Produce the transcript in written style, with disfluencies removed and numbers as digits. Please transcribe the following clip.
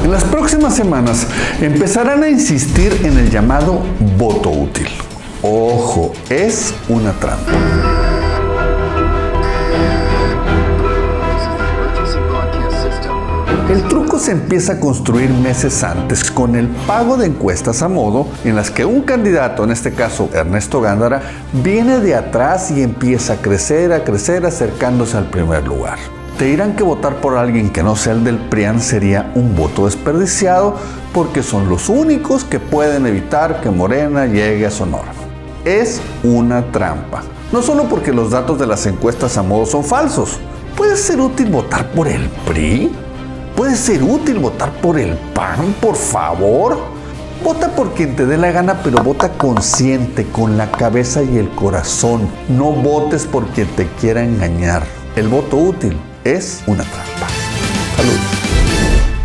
En las próximas semanas empezarán a insistir en el llamado voto útil. Ojo, es una trampa. El truco se empieza a construir meses antes con el pago de encuestas a modo en las que un candidato, en este caso Ernesto Gándara, viene de atrás y empieza a crecer, acercándose al primer lugar. Te dirán que votar por alguien que no sea el del PRIAN sería un voto desperdiciado porque son los únicos que pueden evitar que Morena llegue a Sonora. Es una trampa. No solo porque los datos de las encuestas a modo son falsos. ¿Puede ser útil votar por el PRI? ¿Puede ser útil votar por el PAN, por favor? Vota por quien te dé la gana, pero vota consciente, con la cabeza y el corazón. No votes por quien te quiera engañar. El voto útil es una trampa.